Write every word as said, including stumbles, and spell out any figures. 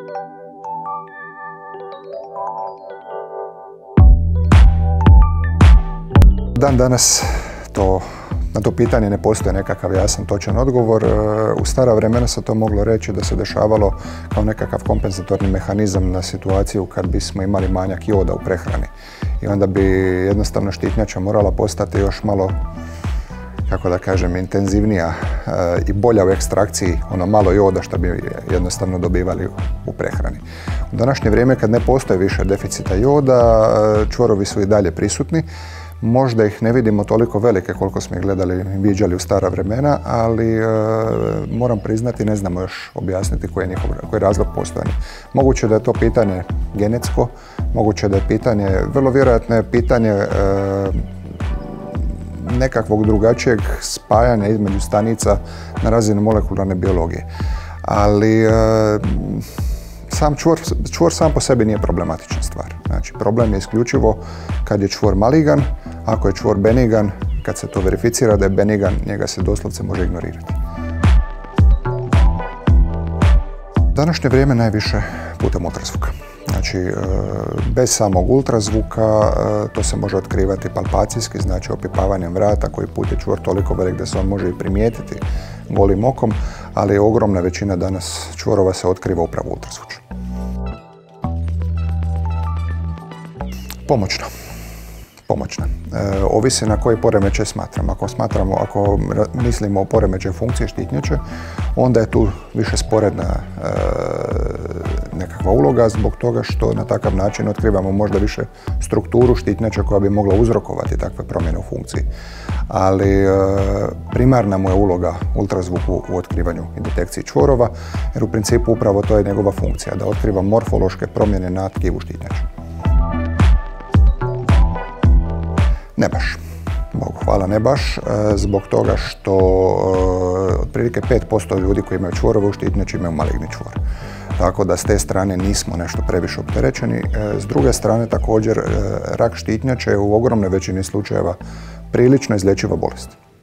Dan danas to, na to pitanje ne postoji nekakav jasan, točan odgovor. U stara vremena se to moglo reći da se dešavalo kao nekakav kompenzatorni mehanizam na situaciju kad bismo imali manjak joda u prehrani. I onda bi jednostavno štitnjača morala postati još malo, kako da kažem, intenzivnija i bolja u ekstrakciji ono malo joda što bi jednostavno dobivali u prehrani. U današnje vrijeme kad ne postoji više deficita joda, čvorovi su i dalje prisutni. Možda ih ne vidimo toliko velike koliko smo ih gledali i viđali u stara vremena, ali e, moram priznati, ne znamo još objasniti koji je njihov, koji je razlog postojanja. Moguće da je to pitanje genetsko, moguće da je pitanje, vrlo vjerojatno je pitanje e, nekakvog drugačijeg spajanja između stanica na razini molekularne biologije. Ali e, sam čvor, čvor sam po sebi nije problematična stvar. Znači, problem je isključivo kad je čvor maligan. Ako je čvor benigan, kad se to verificira da je benigan, njega se doslovce može ignorirati. U današnje vrijeme najviše putem ultrazvuka. Znači, bez samog ultrazvuka to se može otkrivati palpacijski, znači opipavanjem vrata koji put je čvor toliko velik da se on može i primijetiti golim okom, ali ogromna većina danas čvorova se otkriva upravo ultrazvučno. Pomoćno. Pomoćna. E, ovisi na koji poremećaj smatramo. Ako smatramo, ako mislimo o poremećaju funkcije štitnjače, onda je tu više sporedna e, nekakva uloga zbog toga što na takav način otkrivamo možda više strukturu štitnjača koja bi mogla uzrokovati takve promjene u funkciji. Ali e, primarna mu je uloga ultrazvuku u otkrivanju i detekciji čvorova, jer u principu upravo to je njegova funkcija, da otkriva morfološke promjene na tkivu štitnjače. Ne baš. Bogu hvala, ne baš, zbog toga što otprilike pet posto ljudi koji imaju čvorove u štitnjači imaju maligni čvor. Tako da s te strane nismo nešto previše opterećeni. S druge strane također rak štitnjače je u ogromnoj većini slučajeva prilično izlječiva bolest.